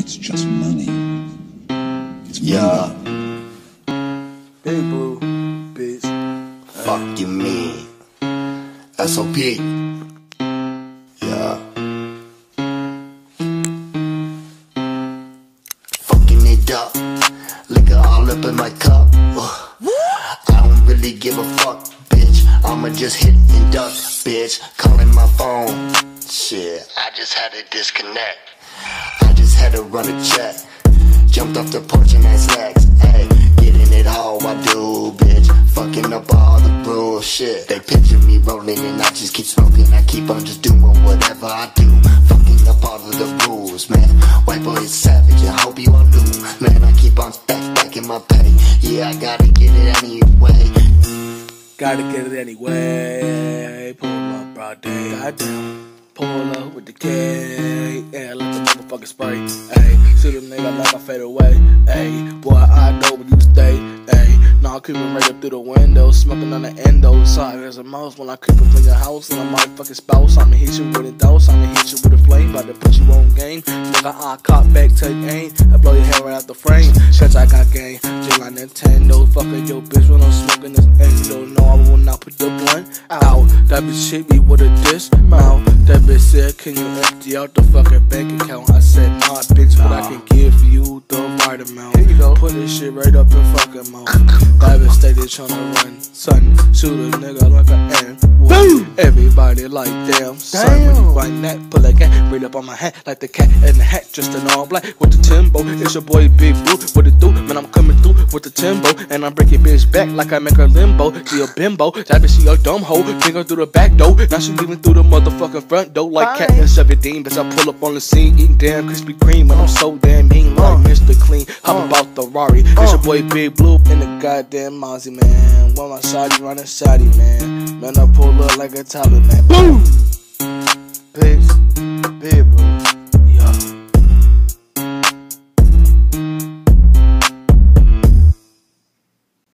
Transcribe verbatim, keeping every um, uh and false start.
It's just money. It's money. Yeah. Big Blue, bitch. Fuck you mean? S O P. Yeah. Fucking it up. Liquor all up in my cup. Ugh. I don't really give a fuck, bitch. I'ma just hit and duck, bitch. Calling my phone. Shit, I just had to disconnect. I just had to run a check. Jumped off the porch and had snacks. Hey, getting it all I do, bitch. Fucking up all the bullshit. They picture me rolling and I just keep smoking. I keep on just doing whatever I do. Fucking up all of the rules, man. White boy is savage, I hope you all knew. Man, I keep on stack stacking my pay. Yeah, I gotta get it anyway. Gotta get it anyway. Pull up, broad day. Goddamn. Pull up with the K. Yeah, let the motherfucker spray. Ayy, see them nigga like I fade away. Ayy, boy, I know where you stay. Ayy, nah, I creepin' right up through the window. Smoking on the endo side as a mouse when I creep up in your house. And I'm motherfucking spouse. I'ma hit you with a dose. I'ma hit you with a flame. About to put you on game. Nigga, I caught back, take aim. I blow your hair right out the frame. Cause I got game. Just like Nintendo. Fucking your bitch when I'm smoking this endo. No, I will not put the blunt out. That bitch hit me with a dismount. That bitch said, can you empty out the fucking bank account? I said, nah, bitch, but I can give you the right amount. Here you go. Put this shit right up in fucking mouth. That bitch steady tryna run, son. Shoot a nigga like an N. Everybody like, damn, son. When you find that, pull a gat right up on my hat like the cat in the hat. Just an all black with the Timbo. It's your boy Big Blue. What it do? Man, I'm coming through with the Timbo. And I'm breaking bitch back like I make her limbo. She a bimbo. That bitch, she a dumb hoe. Finger through the back door. Now she leaving through the motherfucking front door like cat and seventeen. Bitch, I pull up on the scene eating damn Krispy Kreme. When I'm so damn mean like Mister Clean. Hop about the Rari. It's your boy Big Blue in the goddamn Mozzie, man. While my shawty running shawty, man. Man, I pull up like a Taliban. Boom! Bitch.